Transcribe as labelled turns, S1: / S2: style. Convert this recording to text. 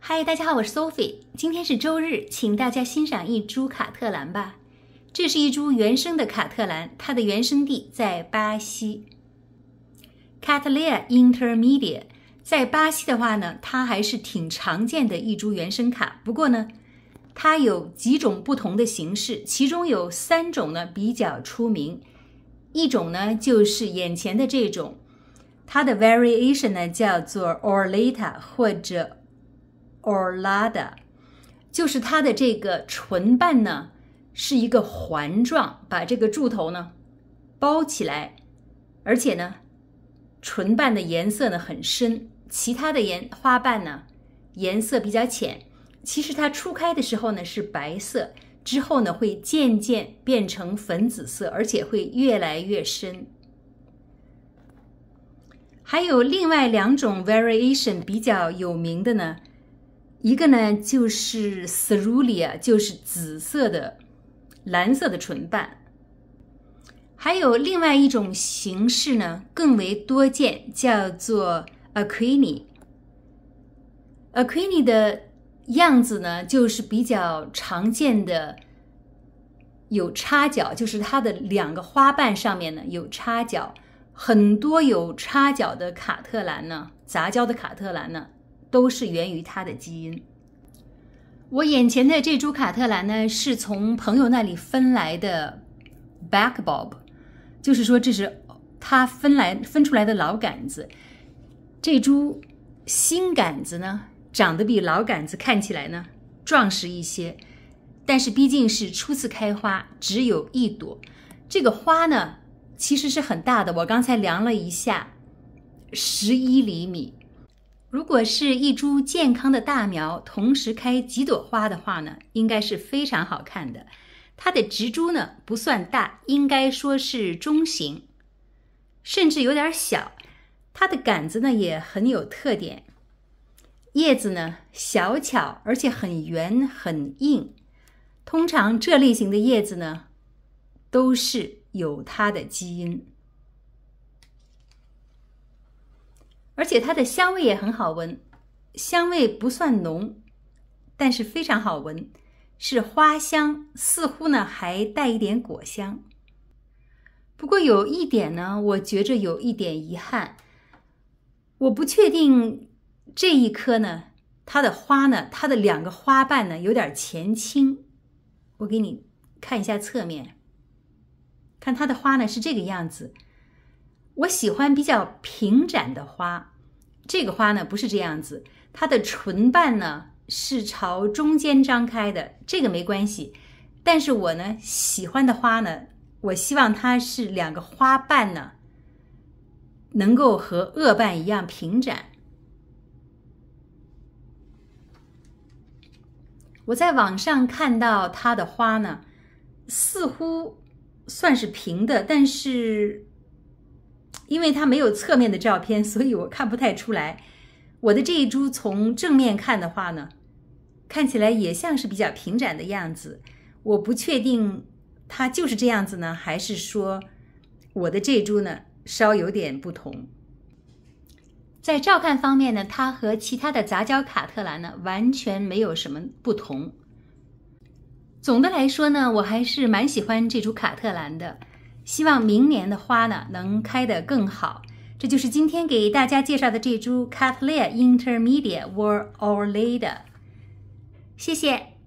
S1: 嗨，大家好，我是 Sophie。今天是周日，请大家欣赏一株卡特兰吧。这是一株原生的卡特兰，它的原生地在巴西。Cattleya intermedia， 在巴西的话呢，它还是挺常见的一株原生卡。不过呢，它有几种不同的形式，其中有3种呢比较出名。一种呢就是眼前的这种，它的 variation 呢叫做 Orlata 或者 Orlada， 就是它的这个唇瓣呢是一个环状，把这个柱头呢包起来，而且呢唇瓣的颜色呢很深，其他的花瓣呢颜色比较浅。其实它初开的时候呢是白色，之后呢会渐渐变成粉紫色，而且会越来越深。还有另外2种 variation 比较有名的呢，一个呢就是 Cerulean， 就是紫色的蓝色的唇瓣。还有另外一种形式呢更为多见，叫做 Aquini。Aquini 的样子呢就是比较常见的有插角，就是它的2个花瓣上面呢有插角。很多有插角的卡特兰呢，杂交的卡特兰呢都是源于它的基因。我眼前的这株卡特兰呢是从朋友那里分来的 backbulb， 就是说这是他分出来的老杆子。这株新杆子呢长得比老杆子看起来呢壮实一些，但是毕竟是初次开花，只有1朵。这个花呢其实是很大的，我刚才量了一下，11厘米。如果是一株健康的大苗，同时开几朵花的话呢，应该是非常好看的。它的植株呢不算大，应该说是中型，甚至有点小。它的杆子呢也很有特点，叶子呢小巧，而且很圆很硬。通常这类型的叶子呢都是有它的基因，而且它的香味也很好闻，香味不算浓，但是非常好闻，是花香，似乎呢还带一点果香。不过有一点呢，我觉着有一点遗憾，我不确定这一棵呢，它的花呢，它的2个花瓣呢有点前倾。我给你看一下侧面，看它的花呢是这个样子。我喜欢比较平展的花，这个花呢不是这样子，它的唇瓣呢是朝中间张开的，这个没关系。但是我呢喜欢的花呢，我希望它是2个花瓣呢能够和萼瓣一样平展。我在网上看到它的花呢似乎算是平的，但是因为它没有侧面的照片，所以我看不太出来。我的这一株从正面看的话呢，看起来也像是比较平展的样子。我不确定它就是这样子呢，还是说我的这株呢稍有点不同。在照看方面呢，它和其他的杂交卡特兰呢完全没有什么不同。总的来说呢，我还是蛮喜欢这株卡特兰的，希望明年的花呢能开得更好。这就是今天给大家介绍的这株 Cattleya intermedia or Orlada。谢谢。